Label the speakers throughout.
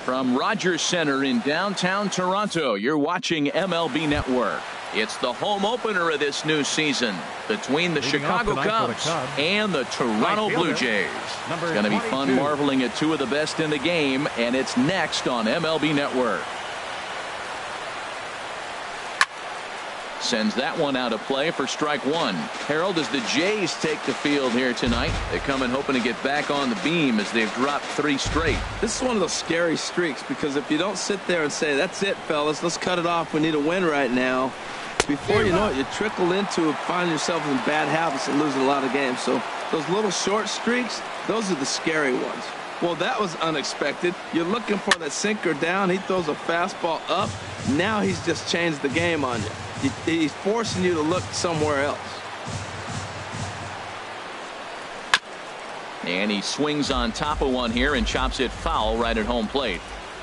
Speaker 1: From Rogers Center in downtown Toronto, you're watching MLB Network. It's the home opener of this new season between the Chicago Cubs and the Toronto Blue Jays. It's going to be fun marveling at two of the best in the game, and it's next on MLB Network. Sends that one out of play for strike one. Harold, as the Jays take the field here tonight, they come in hoping to get back on the beam as they've dropped 3 straight.
Speaker 2: This is one of those scary streaks, because if you don't sit there and say, that's it, fellas, let's cut it off, we need a win right now, before you know it, you trickle into finding yourself in bad habits and losing a lot of games. So those little short streaks, those are the scary ones. Well, that was unexpected. You're looking for that sinker down. He throws a fastball up. Now he's just changed the game on you. He's forcing you to look somewhere else.
Speaker 1: And he swings on top of one here and chops it foul right at home plate.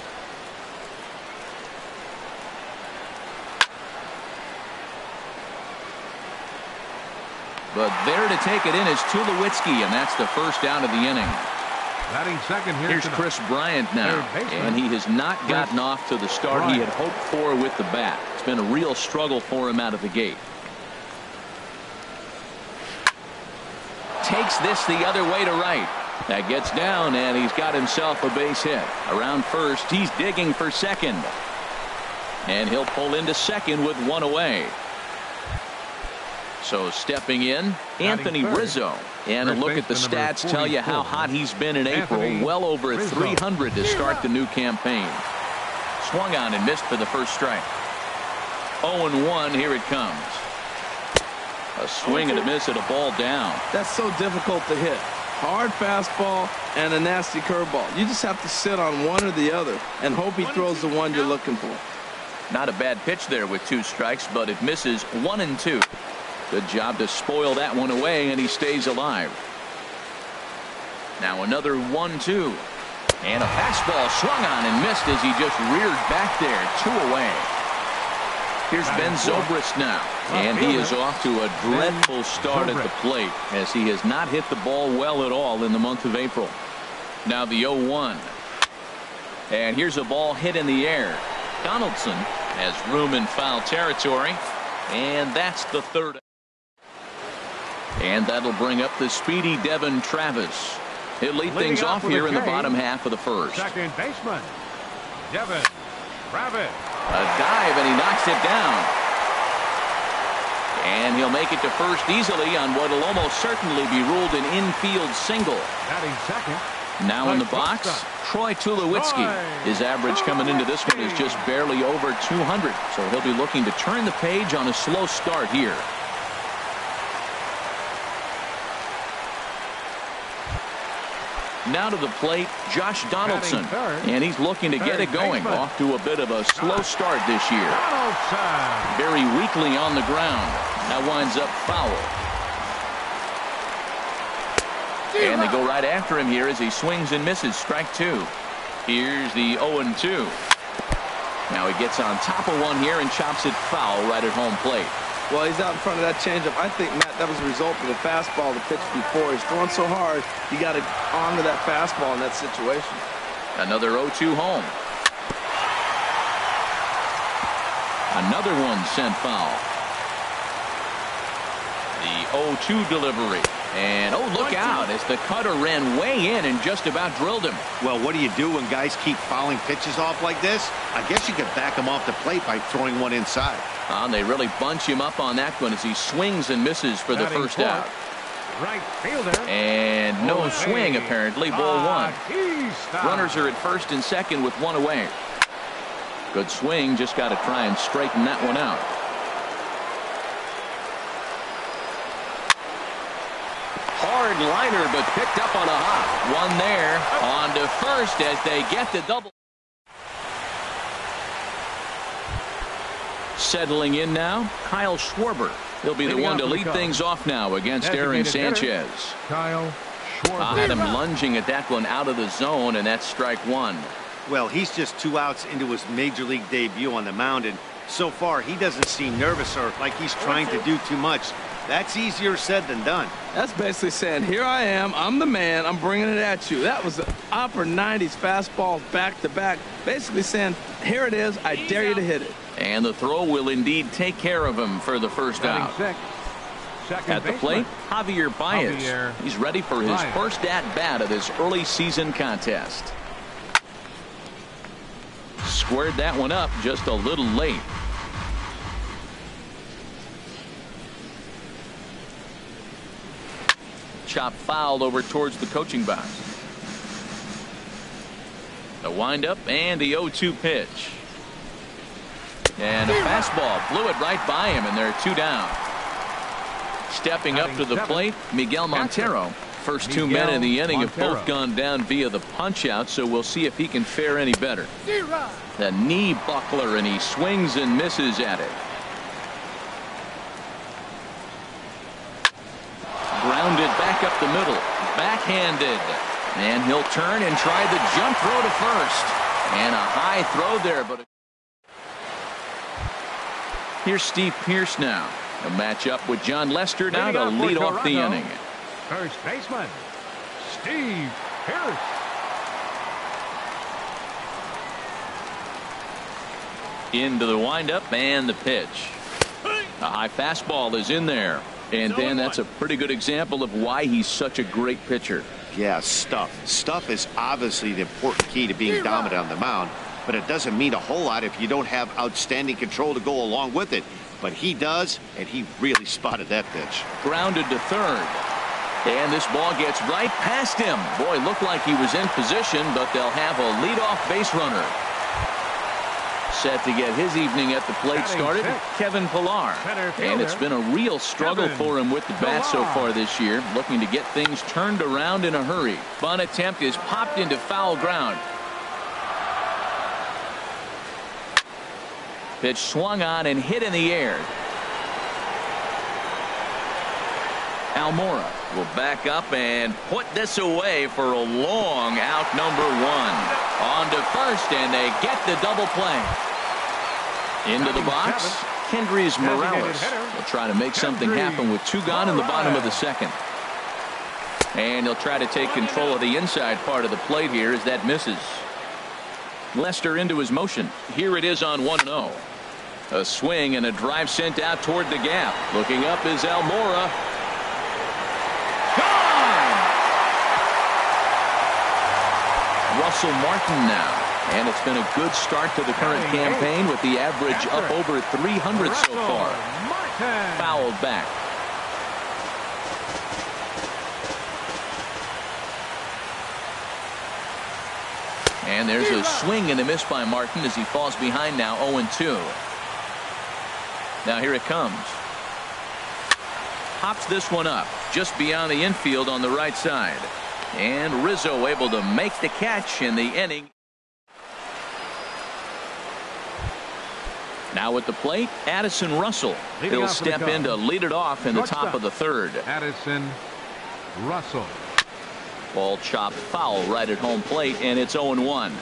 Speaker 1: But there to take it in is Tulowitzki, and that's the first out of the inning.
Speaker 3: Batting second here.
Speaker 1: Here's Chris Bryant now, and he has not gotten off to the start he had hoped for with the bat. It's been a real struggle for him out of the gate. Takes this the other way to right. That gets down, and he's got himself a base hit. Around first, he's digging for second. And he'll pull into second with one away. So stepping in, Anthony Rizzo. And a look at the stats tell you how hot he's been in April. Well over 300 to start the new campaign. Swung on and missed for the first strike. 0-1, here it comes. A swing and a miss at a ball down.
Speaker 2: That's so difficult to hit. Hard fastball and a nasty curveball. You just have to sit on one or the other and hope he throws the one you're looking for.
Speaker 1: Not a bad pitch there with 2 strikes, but it misses 1-2. Good job to spoil that one away, and he stays alive. Now another 1-2. And a fastball swung on and missed as he just reared back there. 2 away. Here's Ben Zobrist now, and he is off to a dreadful start at the plate as he has not hit the ball well at all in the month of April. Now the 0-1. And here's a ball hit in the air. Donaldson has room in foul territory, and that's the third. And that'll bring up the speedy Devin Travis. He'll lead things off here in the bottom half of the first.
Speaker 3: Second baseman, Devin Travis.
Speaker 1: A dive, and he knocks it down. And he'll make it to first easily on what will almost certainly be ruled an infield single.
Speaker 3: Batting second.
Speaker 1: Now in the box, Troy Tulowitzki. His average coming into this one is just barely over 200. So he'll be looking to turn the page on a slow start here. Now to the plate, Josh Donaldson, and he's looking to get it going. Off to a bit of a slow start this year. Very weakly on the ground. That winds up foul. And they go right after him here as he swings and misses. Strike 2. Here's the 0-2. Now he gets on top of one here and chops it foul right at home plate.
Speaker 2: Well, he's out in front of that changeup. I think, Matt, that was a result of the fastball the pitch before. He's throwing so hard, you got to honor that fastball in that situation.
Speaker 1: Another 0-2 home. Another one sent foul. The 0-2 delivery. And, oh, look out as the cutter ran way in and just about drilled him.
Speaker 4: Well, what do you do when guys keep fouling pitches off like this? I guess you could back him off the plate by throwing one inside.
Speaker 1: They really bunch him up on that one as he swings and misses for the first out.
Speaker 3: Right fielder.
Speaker 1: And no swing, apparently. Ball 1. Runners are at first and second with 1 away. Good swing. Just got to try and straighten that one out. Hard liner, but picked up on a hop. One there. On to first as they get the double. Settling in now, Kyle Schwarber. He'll be the one to lead things off now against Aaron Sanchez.
Speaker 3: Kyle Schwarber.
Speaker 1: Had him lunging at that one out of the zone, and that's strike 1.
Speaker 4: Well, he's just 2 outs into his major league debut on the mound, and so far he doesn't seem nervous or like he's trying to do too much. That's easier said than done.
Speaker 2: That's basically saying, here I am, I'm the man, I'm bringing it at you. That was the upper 90s fastball back-to-back, basically saying, here it is, I dare you to hit it.
Speaker 1: And the throw will indeed take care of him for the first out. At the plate, Javier Baez. He's ready for his first at-bat of this early season contest. Squared that one up just a little late. Chop fouled over towards the coaching box. The windup and the 0-2 pitch. And a fastball blew it right by him, and they're 2 down. Stepping up to the plate, Miguel Montero. First 2 men in the inning have both gone down via the punch out, so we'll see if he can fare any better. The knee buckler, and he swings and misses at it. Grounded back up the middle, backhanded, and he'll turn and try the jump throw to first, and a high throw there, but here's Steve Pearce now. A matchup with John Lester now to lead off the inning.
Speaker 3: First baseman, Steve Pearce.
Speaker 1: Into the windup and the pitch. A high fastball is in there. And Dan, that's a pretty good example of why he's such a great pitcher.
Speaker 4: Yeah, stuff. Stuff is obviously the important key to being dominant on the mound, but it doesn't mean a whole lot if you don't have outstanding control to go along with it. But he does, and he really spotted that pitch.
Speaker 1: Grounded to third. And this ball gets right past him. Boy, looked like he was in position, but they'll have a leadoff base runner. Set to get his evening at the plate started, Kevin Pillar. And it's been a real struggle for him with the bat so far this year, looking to get things turned around in a hurry. Bunt attempt is popped into foul ground. Pitch swung on and hit in the air. Almora will back up and put this away for a long out, number 1. On to first, and they get the double play. Into the box, Kendrys Morales will try to make something happen with 2 gone in the bottom of the second. And he'll try to take control of the inside part of the plate here as that misses. Lester into his motion. Here it is on 1-0. A swing and a drive sent out toward the gap. Looking up is Almora. Gone! Russell Martin now. And it's been a good start to the current campaign with the average up over 300 so far. Fouled back. And there's a swing and a miss by Martin as he falls behind now 0-2. Now here it comes. Pops this one up just beyond the infield on the right side. And Rizzo able to make the catch in the inning. Now at the plate, Addison Russell. He'll step in to lead it off in the top of the third.
Speaker 3: Addison Russell.
Speaker 1: Ball chopped foul right at home plate, and it's 0-1.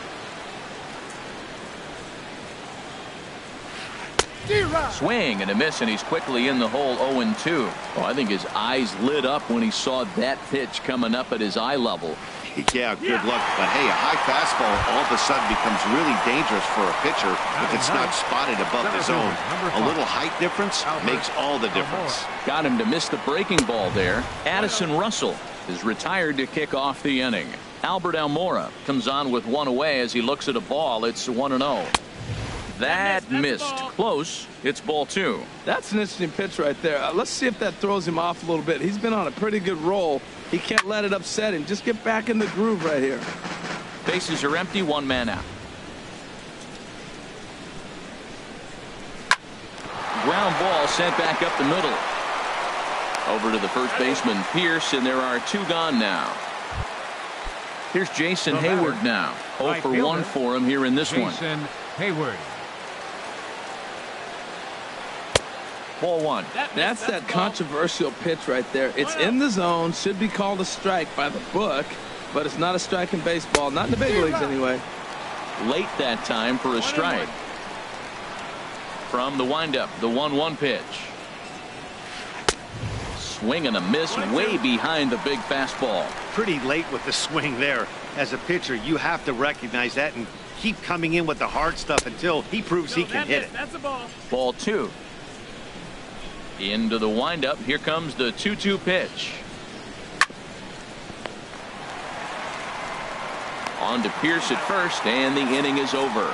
Speaker 1: Swing and a miss, and he's quickly in the hole 0-2. Oh, I think his eyes lit up when he saw that pitch coming up at his eye level.
Speaker 4: Yeah, good luck. But hey, a high fastball all of a sudden becomes really dangerous for a pitcher if it's not spotted above the zone. A little height difference makes all the difference.
Speaker 1: Got him to miss the breaking ball there. Addison Russell is retired to kick off the inning. Albert Almora comes on with 1 away as he looks at a ball. It's 1-0. That missed. Close. It's ball 2.
Speaker 2: That's an interesting pitch right there. Let's see if that throws him off a little bit. He's been on a pretty good roll. He can't let it upset him. Just get back in the groove right here.
Speaker 1: Bases are empty. 1 man out. Ground ball sent back up the middle. Over to the first baseman, Pearce, and there are 2 gone now. Here's Jason Hayward now. 0 for 1 for him here in this one.
Speaker 3: Jason Hayward.
Speaker 1: Ball 1.
Speaker 2: That's that controversial pitch right there. It's in the zone, should be called a strike by the book, but it's not a strike in baseball, not in the big leagues anyway.
Speaker 1: Late that time for a strike. From the windup, the 1-1 pitch. swing and a miss way behind the big fastball.
Speaker 4: Pretty late with the swing there. As a pitcher, you have to recognize that and keep coming in with the hard stuff until he proves he can hit it.
Speaker 5: That's a ball.
Speaker 1: Ball 2. Into the windup. Here comes the 2-2 pitch. On to Pierce at first, and the inning is over.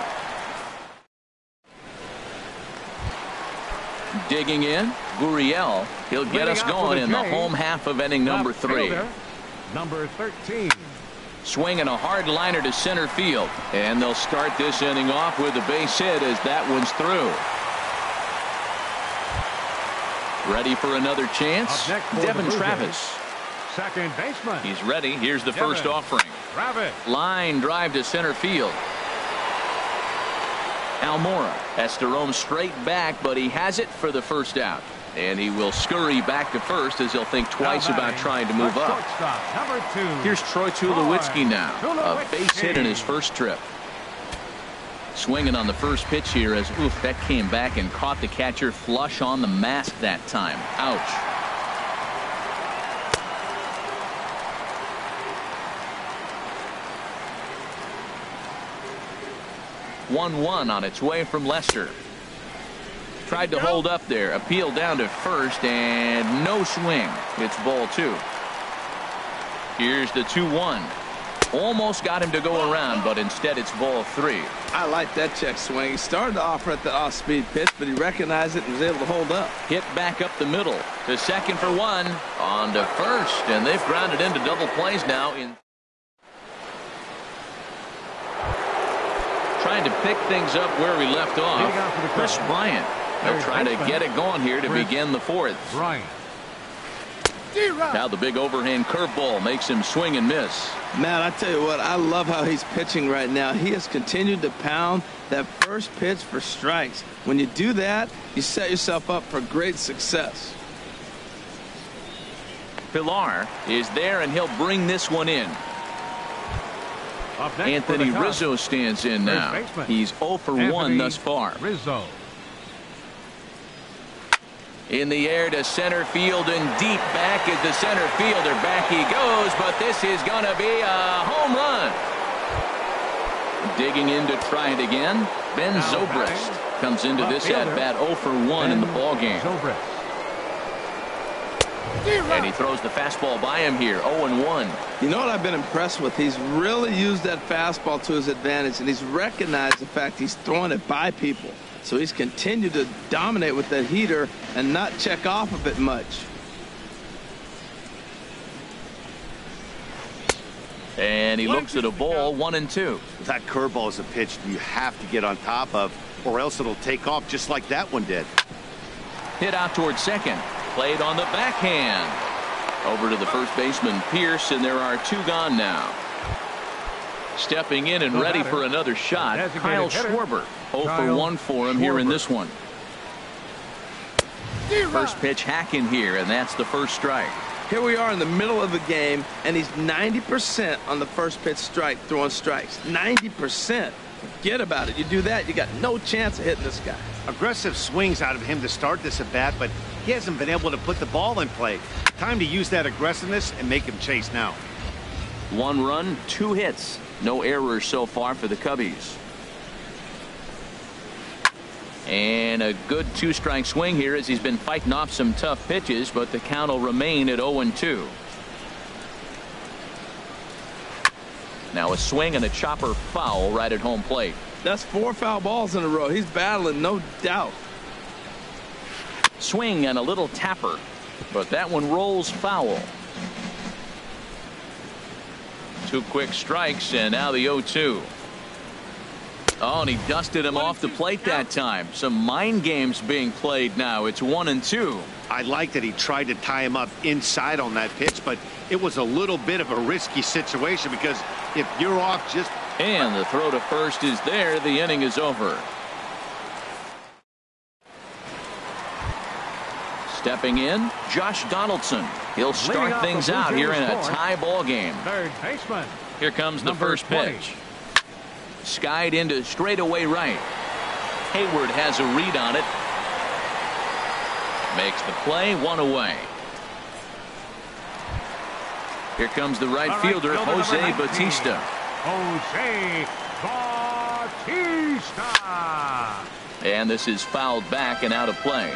Speaker 1: Digging in, Gurriel. He'll get us going in the home half of inning number 3.
Speaker 3: Number 13.
Speaker 1: Swinging a hard liner to center field. And they'll start this inning off with a base hit as that one's through. Ready for another chance? Devin Travis.
Speaker 3: Second baseman.
Speaker 1: He's ready. Here's the first offering.
Speaker 3: Travis.
Speaker 1: Line drive to center field. Almora has to roam straight back, but he has it for the first out. And he will scurry back to first as he'll think twice about trying to move up.
Speaker 3: Number 2.
Speaker 1: Here's Troy Tulowitzki now. A base hit in his first trip. Swinging on the first pitch here as that came back and caught the catcher flush on the mask that time. Ouch. One on its way from Lester. Tried to hold up there. Appeal down to first and no swing. It's ball 2. Here's the 2-1. Almost got him to go around, but instead it's ball 3.
Speaker 2: I like that check swing. He started off at the off-speed pitch, but he recognized it and was able to hold up.
Speaker 1: Hit back up the middle to second for 1. On to first, and they've grounded into double plays now. Trying to pick things up where we left off. Chris Bryant. They'll try to get it going here to begin the 4th.
Speaker 3: Bryant.
Speaker 1: Now the big overhand curveball makes him swing and miss.
Speaker 2: Man, I tell you what, I love how he's pitching right now. He has continued to pound that first pitch for strikes. When you do that, you set yourself up for great success.
Speaker 1: Pilar is there, and he'll bring this one in. Anthony Rizzo stands in now. He's 0 for 1 thus far.
Speaker 3: Rizzo.
Speaker 1: In the air to center field and deep back is the center fielder. Back he goes, but this is going to be a home run. Digging in to try it again. Ben Zobrist comes into this at bat 0 for 1 in the ball game. And he throws the fastball by him here, 0-1.
Speaker 2: You know what I've been impressed with? He's really used that fastball to his advantage, and he's recognized the fact he's throwing it by people. So he's continued to dominate with that heater and not check off of it much.
Speaker 1: And he looks at a ball, 1-2.
Speaker 4: That curveball is a pitch you have to get on top of, or else it'll take off just like that one did.
Speaker 1: Hit out toward second. Played on the backhand. Over to the first baseman, Pierce, and there are 2 gone now. Stepping in and ready for another shot, Kyle Schwarber. 0 for 1 for him here in this one. First pitch hacking here, and that's the first strike.
Speaker 2: Here we are in the middle of the game, and he's 90% on the first pitch strike, throwing strikes. 90%. Forget about it. You do that, you got no chance of hitting this guy.
Speaker 4: Aggressive swings out of him to start this at bat, but he hasn't been able to put the ball in play. Time to use that aggressiveness and make him chase now.
Speaker 1: 1 run, 2 hits. No errors so far for the Cubbies. And a good 2-strike swing here as he's been fighting off some tough pitches, but the count will remain at 0-2. Now a swing and a chopper foul right at home plate.
Speaker 2: That's 4 foul balls in a row. He's battling, no doubt.
Speaker 1: Swing and a little tapper, but that one rolls foul. 2 quick strikes, and now the 0-2. Oh, and he dusted him off the plate that time. Some mind games being played now. It's 1-2.
Speaker 4: I like that he tried to tie him up inside on that pitch, but it was a little bit of a risky situation because if you're off just...
Speaker 1: And the throw to first is there. The inning is over. Stepping in, Josh Donaldson. He'll start things out here in a tie ball game.
Speaker 3: Third baseman.
Speaker 1: Here comes the first pitch. Skied into straightaway right. Hayward has a read on it. Makes the play, 1 away. Here comes the right
Speaker 3: All right,
Speaker 1: fielder,
Speaker 3: fielder number
Speaker 1: Jose
Speaker 3: 19.
Speaker 1: Bautista.
Speaker 3: Jose Bautista.
Speaker 1: And this is fouled back and out of play.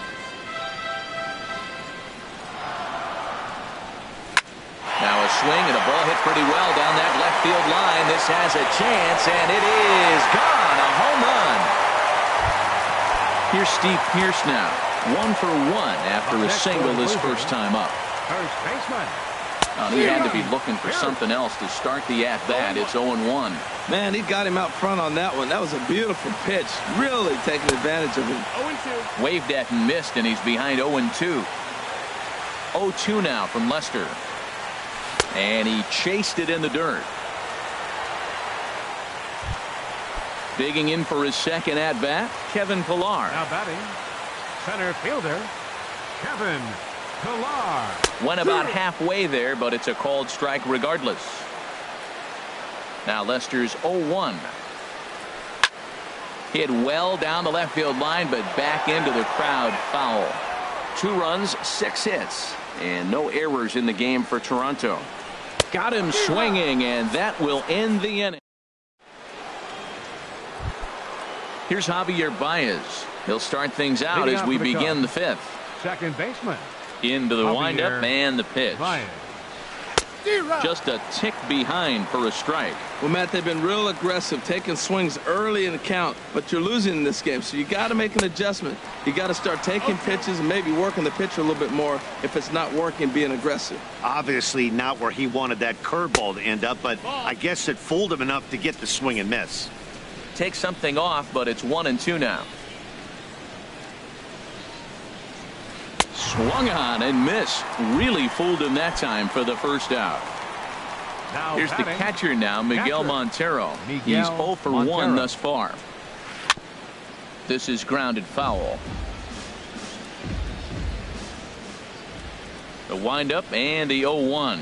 Speaker 1: Now a swing and a ball hit pretty well down that left field line. This has a chance, and it is gone. A home run. Here's Steve Pearce now. 1 for 1 after a single his first time up.
Speaker 3: First baseman.
Speaker 1: He had to be looking for something else to start the at-bat. It's 0-1.
Speaker 2: Man, he got him out front on that one. That was a beautiful pitch. Really taking advantage of him.
Speaker 3: 0-2.
Speaker 1: Waved at and missed, and he's behind 0-2. 0-2 now from Lester. And he chased it in the dirt. Digging in for his second at-bat, Kevin Pillar.
Speaker 3: Now batting, center fielder, Kevin Pillar.
Speaker 1: Went about halfway there, but it's a called strike regardless. Now Lester's 0-1. Hit well down the left field line, but back into the crowd, foul. 2 runs, 6 hits, and no errors in the game for Toronto. Got him swinging, and that will end the inning. Here's Javier Baez. He'll start things out as we begin the 5th.
Speaker 3: Second baseman.
Speaker 1: Into the windup and the pitch.
Speaker 3: Baez.
Speaker 1: Just a tick behind for a strike.
Speaker 2: Well, Matt, they've been real aggressive, taking swings early in the count, but you're losing in this game, so you got to make an adjustment. You got to start taking pitches and maybe working the pitcher a little bit more if it's not working, being aggressive.
Speaker 4: Obviously not where he wanted that curveball to end up, but I guess it fooled him enough to get the swing and miss.
Speaker 1: Take something off, but it's 1-2 now. Swung on and missed. Really fooled him that time for the first out.
Speaker 3: Now
Speaker 1: Here's the
Speaker 3: batting,
Speaker 1: catcher now, Miguel Montero. He's 0 for 1 thus far. This is grounded foul. The windup and the 0-1.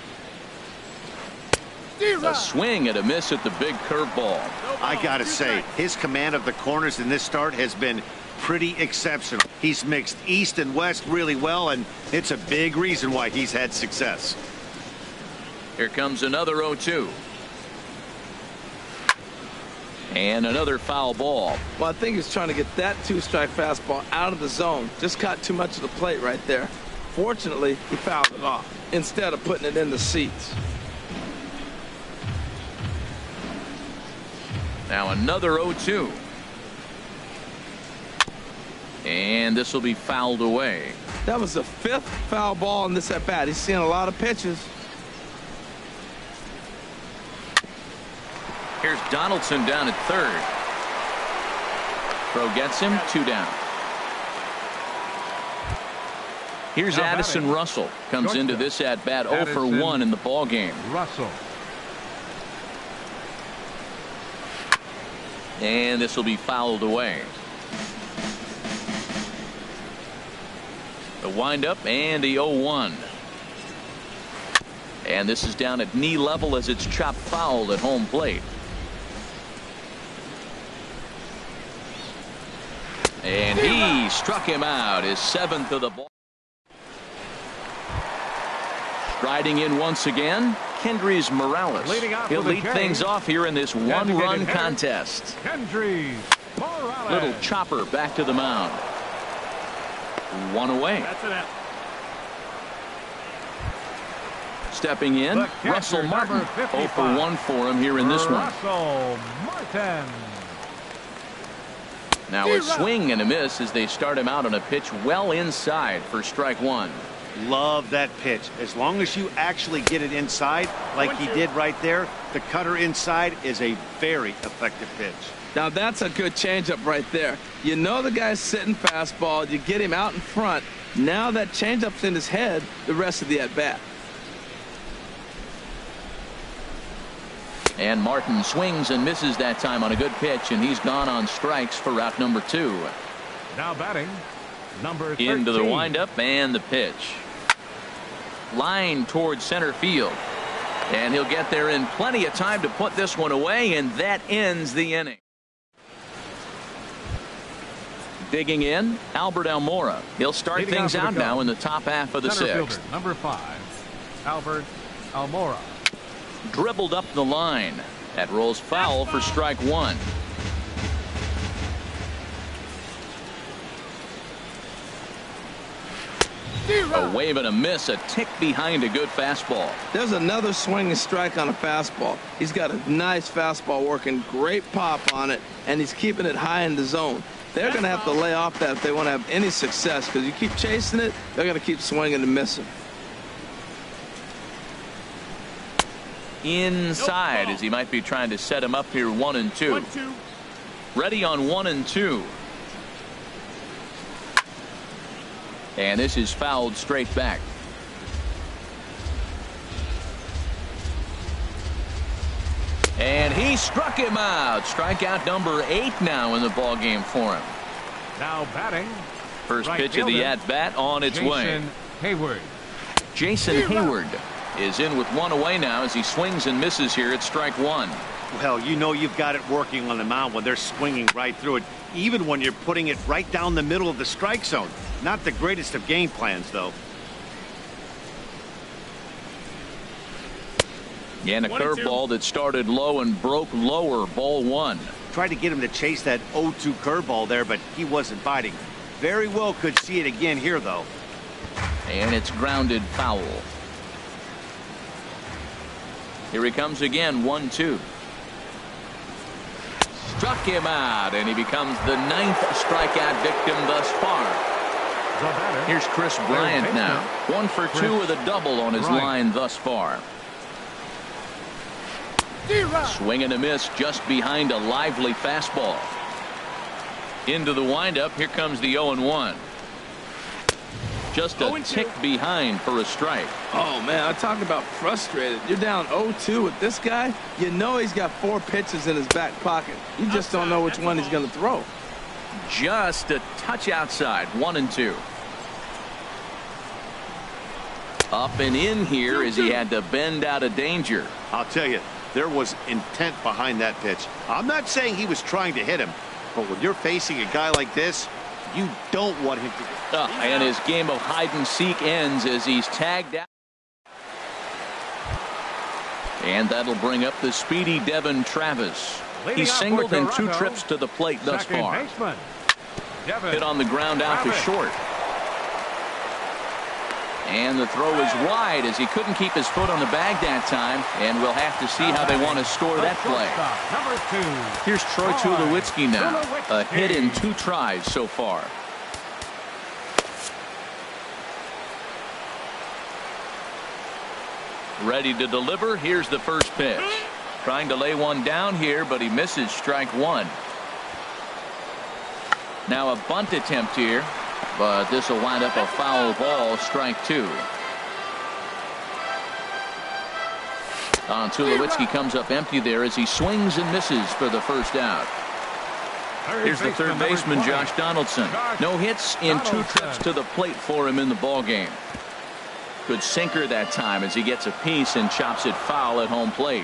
Speaker 1: A swing and a miss at the big curveball.
Speaker 4: I gotta say, his command of the corners in this start has been pretty exceptional. He's mixed east and west really well, and it's a big reason why he's had success.
Speaker 1: Here comes another 0-2. And another foul ball.
Speaker 2: Well, I think he's trying to get that 2-strike fastball out of the zone. Just caught too much of the plate right there. Fortunately, he fouled it off instead of putting it in the seats.
Speaker 1: Now another 0-2. And this will be fouled away.
Speaker 2: That was the 5th foul ball in this at-bat. He's seeing a lot of pitches.
Speaker 1: Here's Donaldson down at third. Throw gets him, 2 down. Here's
Speaker 3: Now
Speaker 1: Addison
Speaker 3: batting.
Speaker 1: Russell. Comes into this at-bat 0 for
Speaker 3: Addison
Speaker 1: 1 in the ball game.
Speaker 3: Russell.
Speaker 1: And this will be fouled away. The windup and the 0-1. And this is down at knee level as it's chopped foul at home plate. And he struck him out, his 7th of the ball. Striding in once again, Kendrys Morales.
Speaker 3: Leading off
Speaker 1: He'll
Speaker 3: with a
Speaker 1: lead
Speaker 3: K.
Speaker 1: things off here in this one-run
Speaker 3: hitter,
Speaker 1: contest.
Speaker 3: Kendrys Morales.
Speaker 1: Little chopper back to the mound. 1 away.
Speaker 3: That's it.
Speaker 1: Stepping in,
Speaker 3: The catcher,
Speaker 1: Russell Martin.
Speaker 3: number 55.
Speaker 1: 0 for 1 for him here in this one.
Speaker 3: Russell Martin.
Speaker 1: Now a swing and a miss as they start him out on a pitch well inside for strike 1.
Speaker 4: Love that pitch. As long as you actually get it inside like he did right there, the cutter inside is a very effective pitch.
Speaker 2: Now that's a good changeup right there. You know the guy's sitting fastball. You get him out in front. Now that changeup's in his head the rest of the at-bat.
Speaker 1: And Martin swings and misses that time on a good pitch, and he's gone on strikes for out number 2.
Speaker 3: Now batting, number 13.
Speaker 1: Into the windup and the pitch. Line towards center field. And he'll get there in plenty of time to put this one away, and that ends the inning. Digging in, Albert Almora. He'll start
Speaker 3: Leading
Speaker 1: things
Speaker 3: off with
Speaker 1: out
Speaker 3: a
Speaker 1: now
Speaker 3: go.
Speaker 1: in the top half of the
Speaker 3: Center
Speaker 1: 6th.
Speaker 3: fielder, number 5, Albert Almora.
Speaker 1: Dribbled up the line. That rolls foul for strike one. A wave and a miss, a tick behind a good fastball.
Speaker 2: There's another swinging strike on a fastball. He's got a nice fastball working, great pop on it, and he's keeping it high in the zone. They're going to have to lay off that if they want to have any success, because you keep chasing it, they're going to keep swinging and missing.
Speaker 1: Inside, as he might be trying to set him up here, 1-2. Ready on 1-2. And this is fouled straight back. And he struck him out. Strikeout number 8 now in the ball game for him.
Speaker 3: Now batting.
Speaker 1: First
Speaker 3: Right
Speaker 1: pitch of the
Speaker 3: fielder,
Speaker 1: at-bat on its way.
Speaker 3: Jason Hayward.
Speaker 1: Jason Hayward is in with one away now as he swings and misses here at strike one.
Speaker 4: Well, you know you've got it working on the mound when they're swinging right through it, even when you're putting it right down the middle of the strike zone. Not the greatest of game plans, though.
Speaker 1: And a curveball that started low and broke lower, ball one.
Speaker 4: Tried to get him to chase that 0-2 curveball there, but he wasn't biting. Very well could see it again here, though.
Speaker 1: And it's grounded foul. Here he comes again, 1-2. Struck him out, and he becomes the 9th strikeout victim thus far. Here's Chris Bryant now. 1 for 2 with a double on his line thus far. Swing and a miss just behind a lively fastball. Into the windup. Here comes the 0-1. Just a tick behind for a strike.
Speaker 2: Oh, man, I talk about frustrated. You're down 0-2 with this guy. You know he's got 4 pitches in his back pocket. You just don't know which one he's going to throw.
Speaker 1: Just a touch outside, 1-2. Up and in here as he had to bend out of danger.
Speaker 4: I'll tell you, there was intent behind that pitch. I'm not saying he was trying to hit him, but when you're facing a guy like this, you don't want him to.
Speaker 1: And his game of hide and seek ends as he's tagged out. And that'll bring up the speedy Devin Travis. He's singled in 2 trips to the plate thus far. Hit on the ground out to short. And the throw is wide as he couldn't keep his foot on the bag that time. And we'll have to see how they want to score that play. Here's Troy Tulowitzki now. A hit in 2 tries so far. Ready to deliver. Here's the first pitch. Trying to lay one down here, but he misses strike one. Now a bunt attempt here, but this will wind up a foul ball, strike 2. Tulowitzki comes up empty there as he swings and misses for the first out. Here's the third baseman, Josh Donaldson. No hits in 2 trips to the plate for him in the ball game. Good sinker that time as he gets a piece and chops it foul at home plate.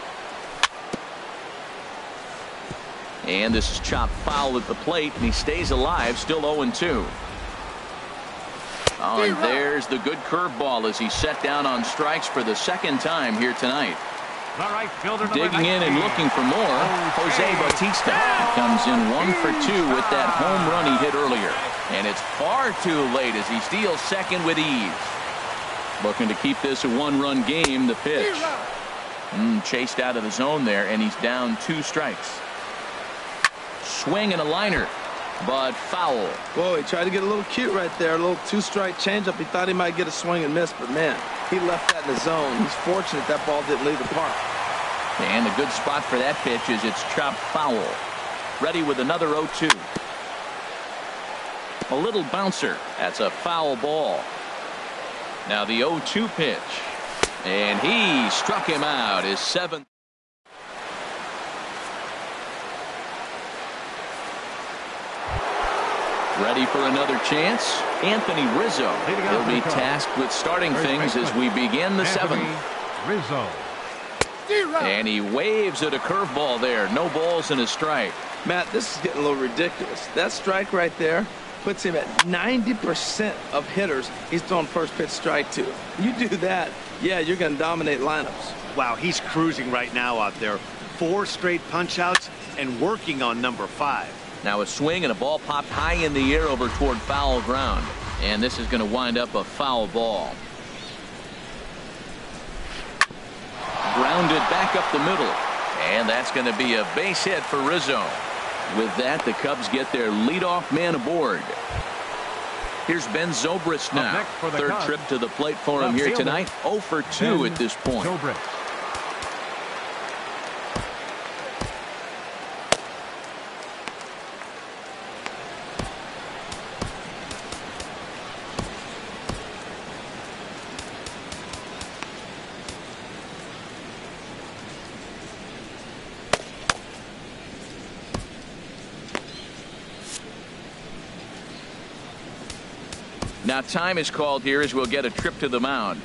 Speaker 1: And this is chopped foul at the plate, and he stays alive, still 0-2. Oh, and there's the good curveball as he's set down on strikes for the 2nd time here tonight. Digging in and looking for more, Jose Bautista comes in 1 for 2 with that home run he hit earlier. And it's far too late as he steals second with ease. Looking to keep this a 1-run game. The pitch. Chased out of the zone there, and he's down 2 strikes. Swing and a liner, but foul.
Speaker 2: Boy, he tried to get a little cute right there. A little 2-strike changeup. He thought he might get a swing and miss, but man, he left that in the zone. He's fortunate that ball didn't leave the park.
Speaker 1: And a good spot for that pitch is it's chopped foul. Ready with another 0-2. A little bouncer. That's a foul ball. Now the 0-2 pitch. And he struck him out. His 7th. Ready for another chance? Anthony Rizzo will be tasked with starting things as we begin the 7th.
Speaker 3: Rizzo.
Speaker 1: And he waves at a curveball there. No balls and a strike.
Speaker 2: Matt, this is getting a little ridiculous. That strike right there, puts him at 90% of hitters he's throwing first pitch strike to. You do that, yeah, you're going to dominate lineups.
Speaker 4: Wow, he's cruising right now out there. 4 straight punch outs and working on number 5.
Speaker 1: Now a swing and a ball popped high in the air over toward foul ground. And this is going to wind up a foul ball. Grounded back up the middle. And that's going to be a base hit for Rizzo. With that, the Cubs get their leadoff man aboard. Here's Ben Zobrist now. Third
Speaker 3: Cubs,
Speaker 1: trip to the plate for him here tonight. 0 for 2 at this point.
Speaker 3: Zobrist.
Speaker 1: Now time is called here as we'll get a trip to the mound.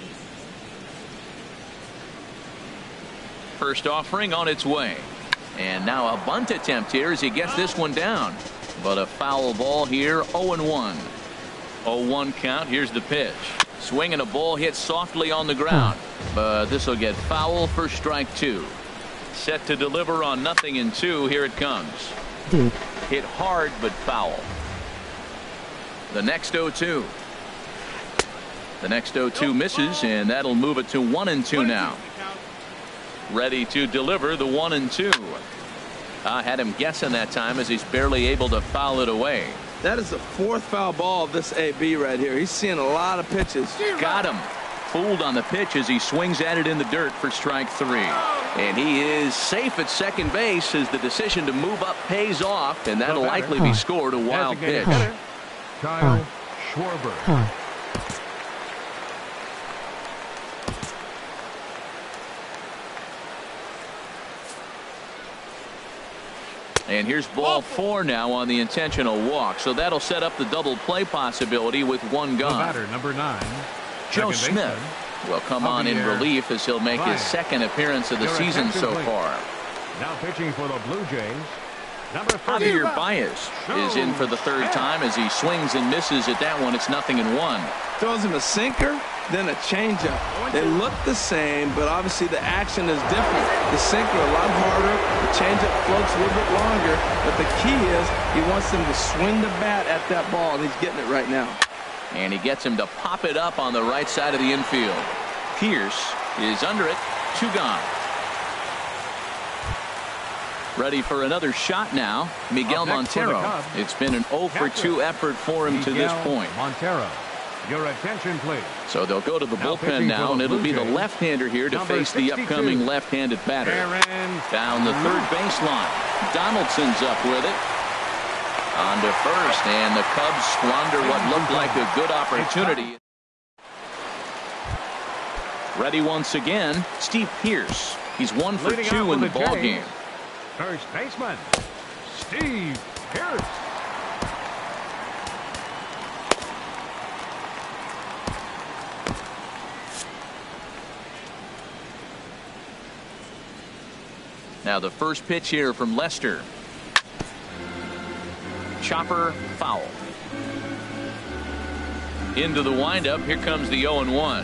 Speaker 1: First offering on its way. And now a bunt attempt here as he gets this one down. But a foul ball here. 0-1. 0-1 count. Here's the pitch. Swinging a ball hit softly on the ground. But this will get foul for strike 2. Set to deliver on 0-2. Here it comes. Hit hard but foul. The next 0-2. The next 0-2 misses, and that'll move it to 1-2 now. Ready to deliver the 1-2. I had him guessing that time as he's barely able to foul it away.
Speaker 2: That is the 4th foul ball of this AB right here. He's seeing a lot of pitches.
Speaker 1: Got him. Fooled on the pitch as he swings at it in the dirt for strike 3. And he is safe at second base as the decision to move up pays off, and that'll likely be scored a wild pitch.
Speaker 3: Kyle Schwarber.
Speaker 1: And here's ball 4 now on the intentional walk. So that'll set up the double play possibility with one
Speaker 3: The
Speaker 1: gone.
Speaker 3: batter, number 9.
Speaker 1: Joe
Speaker 3: second
Speaker 1: Smith
Speaker 3: baseman,
Speaker 1: will come on in
Speaker 3: Javier
Speaker 1: relief as he'll make his
Speaker 3: Baez.
Speaker 1: second appearance of the
Speaker 3: Your
Speaker 1: season
Speaker 3: attention,
Speaker 1: so
Speaker 3: please.
Speaker 1: far.
Speaker 3: Now pitching for the Blue Jays, number 30.
Speaker 1: Javier Baez is in for the 3rd time as he swings and misses at that one. It's 0-1.
Speaker 2: Throws him a sinker, then a changeup. They look the same, but obviously the action is different. The sinker a lot harder, the changeup floats a little bit longer, but the key is he wants them to swing the bat at that ball, and he's getting it right now.
Speaker 1: And he gets him to pop it up on the right side of the infield. Pierce is under it. 2 gone. Ready for another shot now. Miguel
Speaker 3: Up next for the
Speaker 1: Montero.
Speaker 3: Cubs,
Speaker 1: It's been an 0 for 2 effort for him to this
Speaker 3: Miguel
Speaker 1: point.
Speaker 3: Montero. Your attention, please.
Speaker 1: So they'll go to the
Speaker 3: Now
Speaker 1: bullpen
Speaker 3: pitching
Speaker 1: now,
Speaker 3: for
Speaker 1: and
Speaker 3: the
Speaker 1: it'll
Speaker 3: Blue
Speaker 1: be the
Speaker 3: Jays,
Speaker 1: left-hander here to
Speaker 3: number
Speaker 1: face the
Speaker 3: 62,
Speaker 1: upcoming left-handed batter.
Speaker 3: Aaron
Speaker 1: Down the third baseline. Donaldson's up with it. On to first, and the Cubs squander what looked like a good opportunity. Ready once again, Steve Pierce. He's 1 for
Speaker 3: Leading
Speaker 1: 2
Speaker 3: off
Speaker 1: in the
Speaker 3: for the
Speaker 1: ball
Speaker 3: Jays.
Speaker 1: game.
Speaker 3: First baseman, Steve Pierce.
Speaker 1: Now the first pitch here from Lester. Chopper foul. Into the windup. Here comes the 0-1.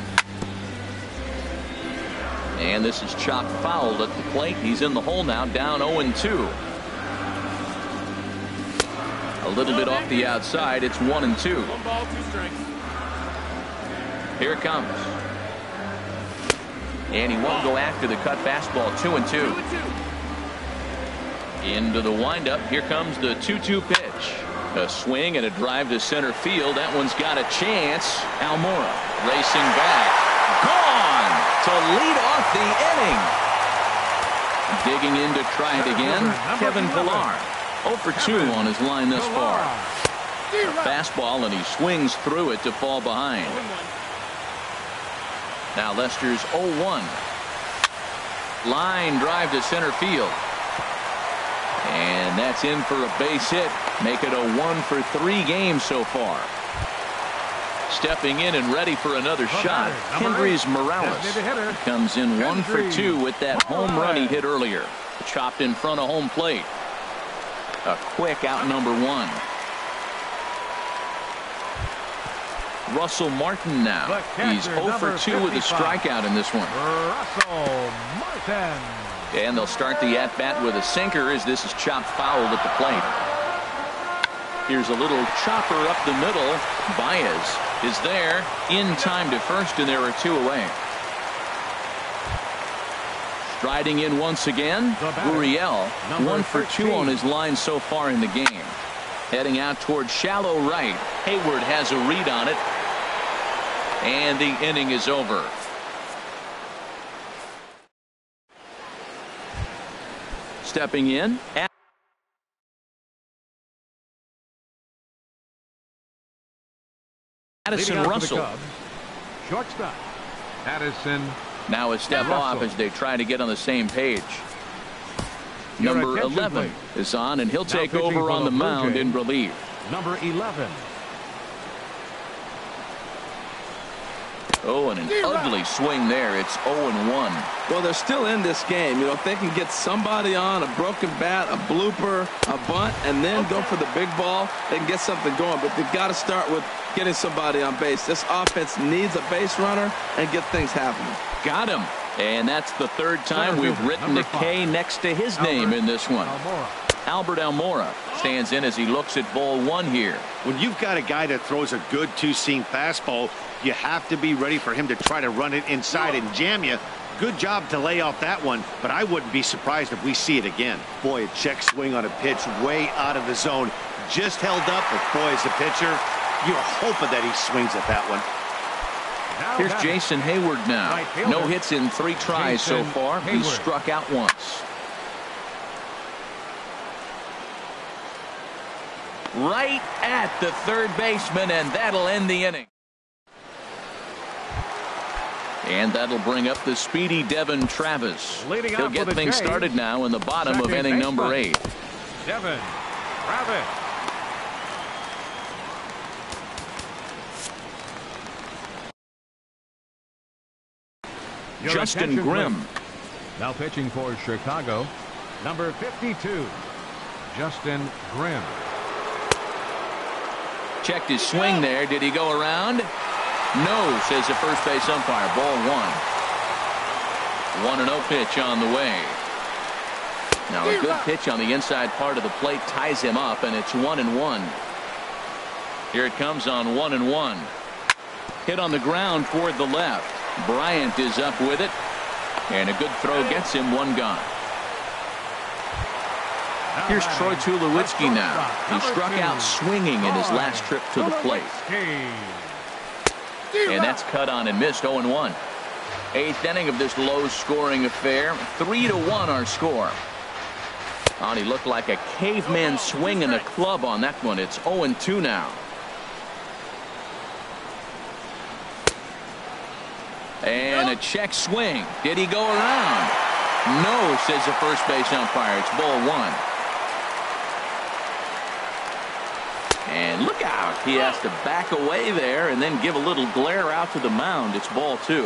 Speaker 1: And this is chopped fouled at the plate. He's in the hole now, down 0-2. A little bit off the outside. It's 1-2.
Speaker 5: 1 ball, 2 strikes.
Speaker 1: Here it comes. And he won't go after the cut fastball. 2-2.
Speaker 5: 2-2.
Speaker 1: Into the windup. Here comes the 2-2 pitch. A swing and a drive to center field. That one's got a chance. Almora racing back. Gone to lead off the inning. Digging in to try it again. Kevin Pillar. 0 for 2 on his line thus far. Fastball, and he swings through it to fall behind. Now Lester's 0-1. Line drive to center field. And that's in for a base hit. Make it a 1 for 3 game so far. Stepping in and ready for another shot, Kendrys Morales. Comes in 1 for 2 with that home run he hit earlier. Chopped in front of home plate. A quick out number 1. Russell Martin now. He's 0 for 2 with a strikeout in this one.
Speaker 3: Russell Martin.
Speaker 1: And they'll start the at-bat with a sinker as this is chopped foul at the plate. Here's a little chopper up the middle. Baez is there in time to first, and there are 2 away. Striding in once again, Gurriel, 1 for 2 on his line so far in the game. Heading out towards shallow right. Hayward has a read on it. And the inning is over. Stepping in. Addison Russell.
Speaker 3: Shortstop. Addison.
Speaker 1: Now a step off as they try to get on the same page. Number 11 is on, and he'll take over on the mound in relief.
Speaker 3: Number 11.
Speaker 1: Oh, and an ugly swing there. It's 0-1.
Speaker 2: Well, they're still in this game. You know, if they can get somebody on, a broken bat, a blooper, a bunt, and then go for the big ball, they can get something going. But they've got to start with getting somebody on base. This offense needs a base runner and get things happening.
Speaker 1: Got him. And that's the 3rd time we've written the K next to his name in this one. Albert Almora stands in as he looks at ball 1 here.
Speaker 4: When you've got a guy that throws a good two-seam fastball, you have to be ready for him to try to run it inside and jam you. Good job to lay off that one, but I wouldn't be surprised if we see it again. Boy, a check swing on a pitch way out of the zone. Just held up, but boy, as a pitcher, you're hoping that he swings at that one.
Speaker 1: Here's Jason Hayward now. No hits in 3 tries so far. He's struck out once. Right at the 3rd baseman, and that'll end the inning. And that'll bring up the speedy Devin Travis. He'll get things started now in the bottom of inning number 8.
Speaker 3: Devin Travis.
Speaker 1: Justin Grimm.
Speaker 3: Now pitching for Chicago, number 52, Justin Grimm.
Speaker 1: Checked his swing there. Did he go around? No, says the first base umpire. Ball 1. 1-0 pitch on the way. Now a good pitch on the inside part of the plate ties him up, and it's 1-1. Here it comes on 1-1. Hit on the ground toward the left. Bryant is up with it, and a good throw gets him 1 gone. Here's Troy Tulowitzki now. He struck out swinging in his last trip to the plate. And that's cut on and missed. 0-1. 8th inning of this low-scoring affair. 3-1 our score. Oh, he looked like a caveman swinging a club on that one. It's 0-2 now. And a check swing. Did he go around? No, says the first base umpire. It's ball 1. And look out. He has to back away there and then give a little glare out to the mound. It's ball 2.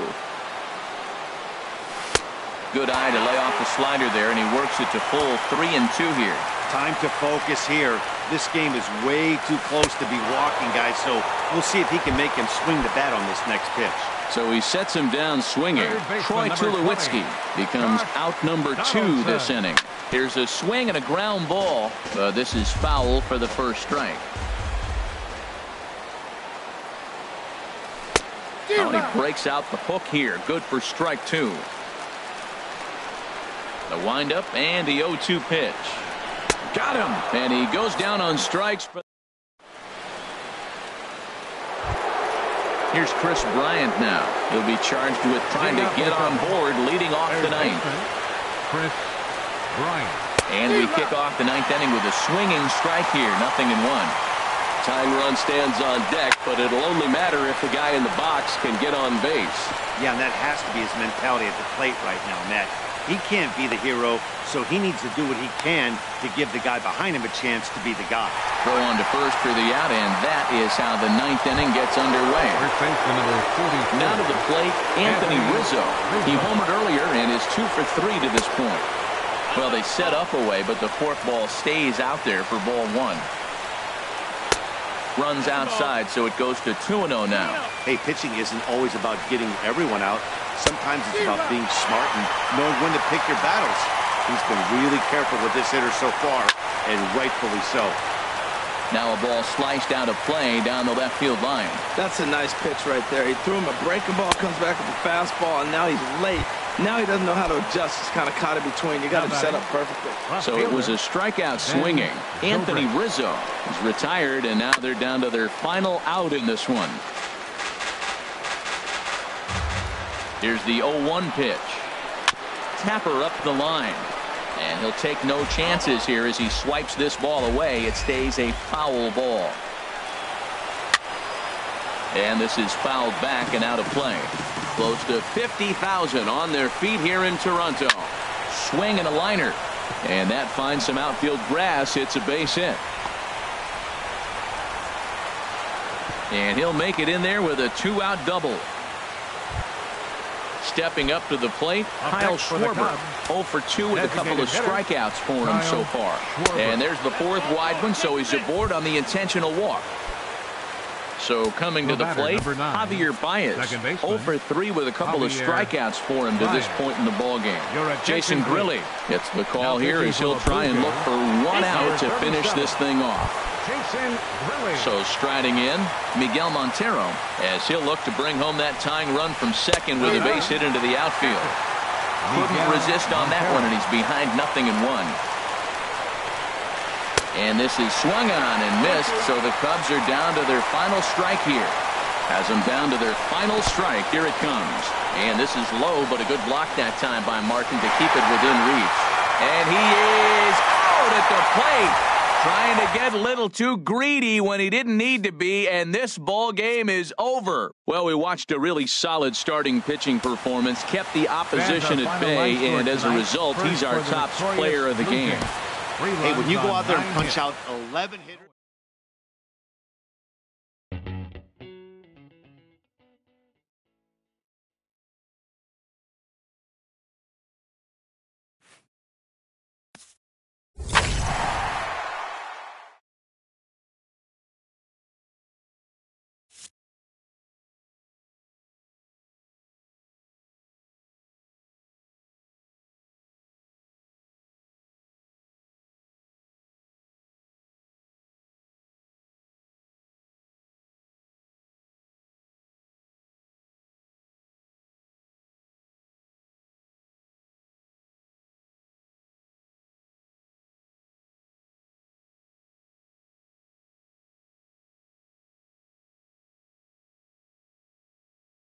Speaker 1: Good eye to lay off the slider there, and he works it to full 3-2 here.
Speaker 4: Time to focus here. This game is way too close to be walking, guys, so we'll see if he can make him swing the bat on this next pitch.
Speaker 1: So he sets him down swinging. Troy Tulowitzki becomes out number 2 this inning. Here's a swing and a ground ball. This is foul for the first strike. Oh, he breaks out the hook here. Good for strike 2. The windup and the 0-2 pitch. Got him. And he goes down on strikes. Here's Chris Bryant now. He'll be charged with trying to get on board leading off the 9th.
Speaker 3: Chris Bryant.
Speaker 1: And we kick off the 9th inning with a swinging strike here. 0-1. Tying run stands on deck, but it'll only matter if the guy in the box can get on base.
Speaker 4: Yeah, and that has to be his mentality at the plate right now, Matt. He can't be the hero, so he needs to do what he can to give the guy behind him a chance to be the guy.
Speaker 1: Throw on to first for the out, and that is how the 9th inning gets underway. Now to the plate, Anthony Rizzo. He homered earlier and is 2 for 3 to this point. Well, they set up away, but the 4th ball stays out there for ball 1. runs outside, so it goes to 2-0 now.
Speaker 4: Hey, pitching isn't always about getting everyone out. Sometimes it's about being smart and knowing when to pick your battles. He's been really careful with this hitter so far, and rightfully so.
Speaker 1: Now a ball sliced out of play down the left field line.
Speaker 2: That's a nice pitch right there. He threw him a breaking ball, comes back with a fastball, and now he's late. Now he doesn't know how to adjust. He's kind of caught in between. You got him set up perfectly.
Speaker 1: So it was a strikeout swinging. Anthony Rizzo is retired, and now they're down to their final out in this one. Here's the 0-1 pitch. Tapper up the line. And he'll take no chances here as he swipes this ball away. It stays a foul ball. And this is fouled back and out of play. Close to 50,000 on their feet here in Toronto. Swing and a liner. And that finds some outfield grass. It's a base hit. And he'll make it in there with a 2-out double. Stepping up to the plate, Kyle Schwarber. 0 for 2 with a couple of strikeouts for him so far. And there's the fourth wide one, so he's aboard on the intentional walk. So coming to the plate, Javier Baez. 0 for 3 with a couple of strikeouts for him to this point in the ballgame. Jason Grilli gets the call here as he'll try and look for 1 out to finish this thing off. So striding in, Miguel Montero, as he'll look to bring home that tying run from second with a base hit into the outfield. Couldn't resist on that one, and he's behind 0-1. And this is swung on and missed, so the Cubs are down to their final strike here. Has them down to their final strike. Here it comes. And this is low, but a good block that time by Martin to keep it within reach. And he is out at the plate. Trying to get a little too greedy when he didn't need to be, and this ball game is over. Well, we watched a really solid starting pitching performance, kept the opposition at bay, and as a result, he's our top player of the game.
Speaker 4: Hey, when you go out there and punch out 11 hitters.